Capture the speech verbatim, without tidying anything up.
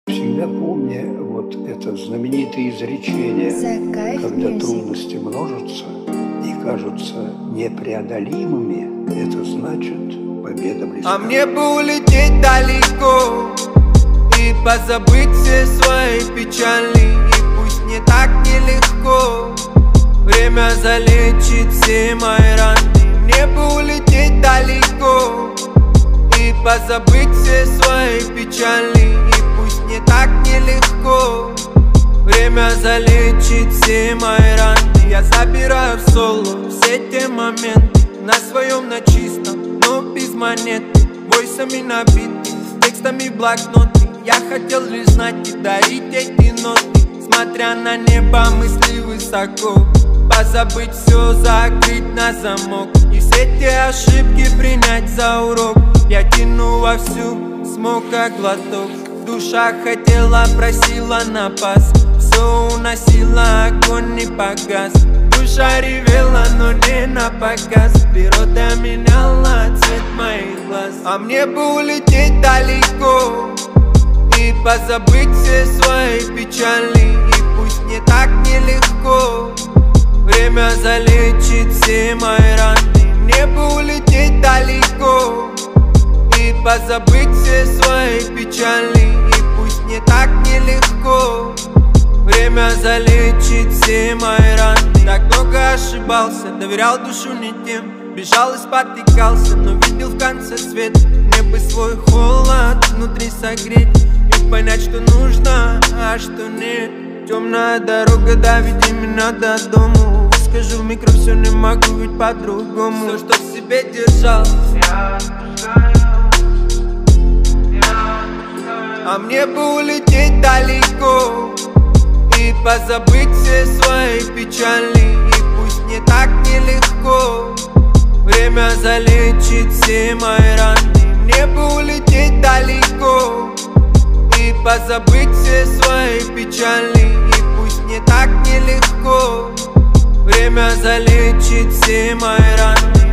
Всегда помни вот это знаменитое изречение, когда трудности множатся и кажутся непреодолимыми, это значит победа близка. А мне бы улететь далеко и позабыть все свои печали, и пусть не так нелегко, время залечит все мои раны. Мне бы улететь далеко и позабыть все свои печали, и пусть не так нелегко, время залечит все мои раны. Я забираю в соло все те моменты на своем, на чистом, но без монеты, войсами набиты, с текстами в блокноты. Я хотел лишь знать и дарить эти ноты, смотря на небо, мысли высоко, позабыть все, закрыть на замок, и все те ошибки принять за урок. Я тяну вовсю, смог как глоток, душа хотела, просила на пас, все уносила, огонь не погас. Душа ревела, но не на показ, природа меняла цвет моих глаз. А мне бы улететь далеко и позабыть все свои печали, и пусть не так нелегко, время залечит все мои раны. Мне бы улететь далеко и позабыть все свои печали, и пусть не так нелегко, время залечит все мои раны. Так много ошибался, доверял душу не тем, бежал и спотыкался, но видел в конце свет. Мне бы свой холод внутри согреть и понять, что нужно, а что нет. Темная дорога, доведи меня до дому, скажу в микро, все не могу, ведь по-другому. Все, что в себе держал, я отпускаю, я отпускаю. А мне бы улететь далеко и позабыть все свои печали, и пусть не так нелегко, время залечит все мои раны. Мне бы улететь далеко и позабыть все свои печали, и пусть не так нелегко, время залечит все мои раны.